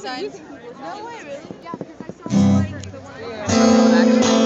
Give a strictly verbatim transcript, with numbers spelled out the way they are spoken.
signs. No way, really? Yeah, because I saw the one. The one.